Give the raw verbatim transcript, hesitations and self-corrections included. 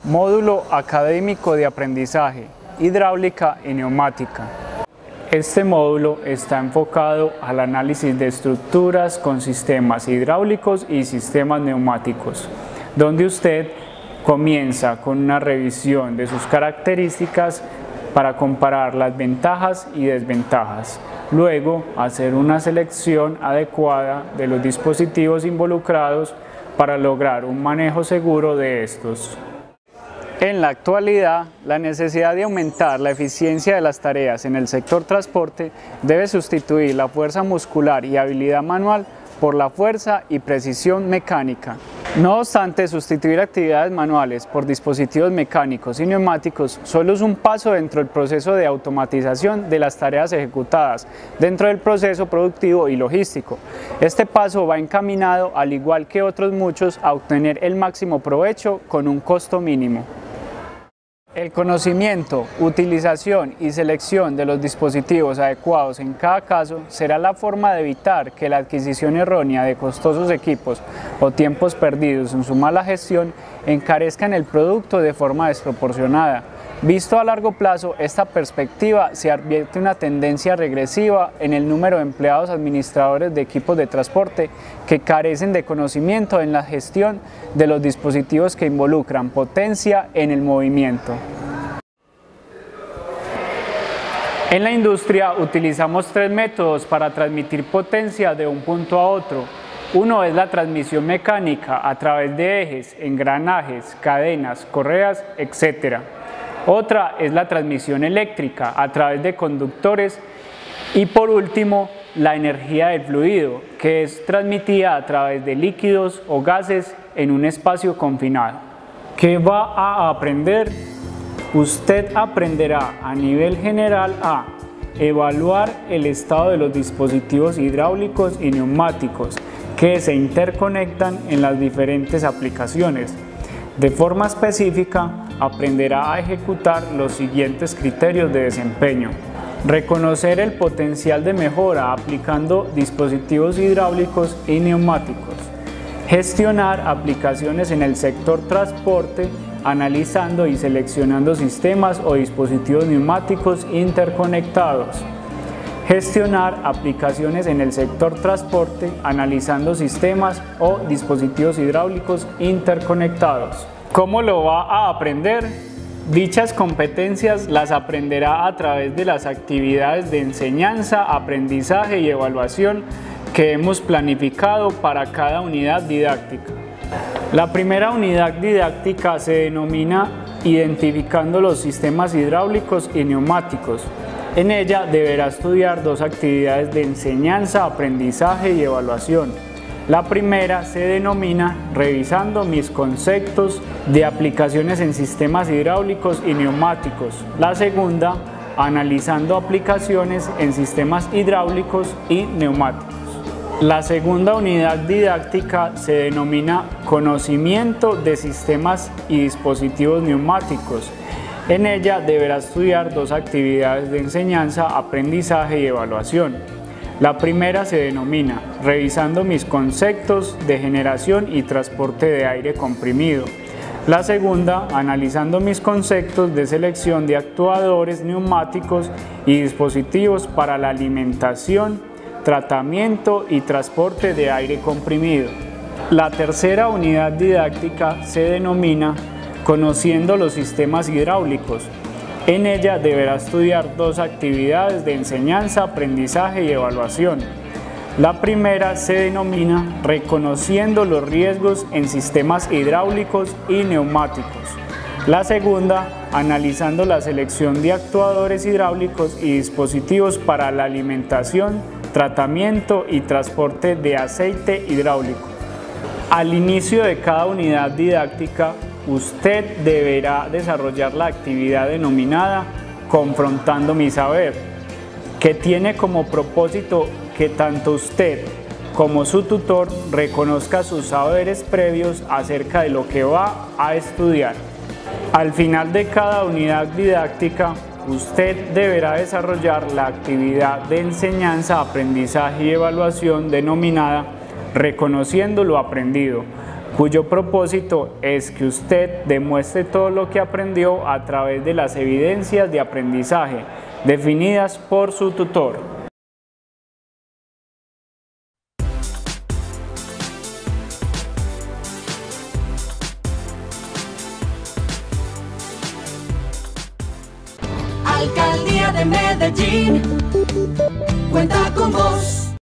Módulo académico de aprendizaje, hidráulica y neumática. Este módulo está enfocado al análisis de estructuras con sistemas hidráulicos y sistemas neumáticos, donde usted comienza con una revisión de sus características para comparar las ventajas y desventajas. Luego, hacer una selección adecuada de los dispositivos involucrados para lograr un manejo seguro de estos. En la actualidad, la necesidad de aumentar la eficiencia de las tareas en el sector transporte debe sustituir la fuerza muscular y habilidad manual por la fuerza y precisión mecánica. No obstante, sustituir actividades manuales por dispositivos mecánicos y neumáticos solo es un paso dentro del proceso de automatización de las tareas ejecutadas dentro del proceso productivo y logístico. Este paso va encaminado, al igual que otros muchos, a obtener el máximo provecho con un costo mínimo. El conocimiento, utilización y selección de los dispositivos adecuados en cada caso será la forma de evitar que la adquisición errónea de costosos equipos o tiempos perdidos en su mala gestión encarezcan el producto de forma desproporcionada. Visto a largo plazo, esta perspectiva se advierte una tendencia regresiva en el número de empleados administradores de equipos de transporte que carecen de conocimiento en la gestión de los dispositivos que involucran potencia en el movimiento. En la industria utilizamos tres métodos para transmitir potencia de un punto a otro. Uno es la transmisión mecánica a través de ejes, engranajes, cadenas, correas, etcétera. Otra es la transmisión eléctrica a través de conductores y por último la energía del fluido, que es transmitida a través de líquidos o gases en un espacio confinado. ¿Qué va a aprender? Usted aprenderá a nivel general a evaluar el estado de los dispositivos hidráulicos y neumáticos que se interconectan en las diferentes aplicaciones. De forma específica, aprenderá a ejecutar los siguientes criterios de desempeño. Reconocer el potencial de mejora aplicando dispositivos hidráulicos y neumáticos. Gestionar aplicaciones en el sector transporte, analizando y seleccionando sistemas o dispositivos neumáticos interconectados. Gestionar aplicaciones en el sector transporte, analizando sistemas o dispositivos hidráulicos interconectados. ¿Cómo lo va a aprender? Dichas competencias las aprenderá a través de las actividades de enseñanza, aprendizaje y evaluación que hemos planificado para cada unidad didáctica. La primera unidad didáctica se denomina Identificando los sistemas hidráulicos y neumáticos. En ella deberá estudiar dos actividades de enseñanza, aprendizaje y evaluación. La primera se denomina Revisando mis conceptos de aplicaciones en sistemas hidráulicos y neumáticos. La segunda, Analizando aplicaciones en sistemas hidráulicos y neumáticos. La segunda unidad didáctica se denomina Conocimiento de sistemas y dispositivos neumáticos. En ella deberá estudiar dos actividades de enseñanza, aprendizaje y evaluación. La primera se denomina Revisando mis conceptos de generación y transporte de aire comprimido. La segunda, Analizando mis conceptos de selección de actuadores neumáticos y dispositivos para la alimentación, tratamiento y transporte de aire comprimido. La tercera unidad didáctica se denomina Conociendo los sistemas hidráulicos. En ella deberá estudiar dos actividades de enseñanza, aprendizaje y evaluación. La primera se denomina Reconociendo los riesgos en sistemas hidráulicos y neumáticos. La segunda, Analizando la selección de actuadores hidráulicos y dispositivos para la alimentación, tratamiento y transporte de aceite hidráulico. Al inicio de cada unidad didáctica, usted deberá desarrollar la actividad denominada Confrontando mi saber, que tiene como propósito que tanto usted como su tutor reconozca sus saberes previos acerca de lo que va a estudiar. Al final de cada unidad didáctica, usted deberá desarrollar la actividad de enseñanza, aprendizaje y evaluación denominada Reconociendo lo aprendido, cuyo propósito es que usted demuestre todo lo que aprendió a través de las evidencias de aprendizaje definidas por su tutor. Alcaldía de Medellín, cuenta con vos.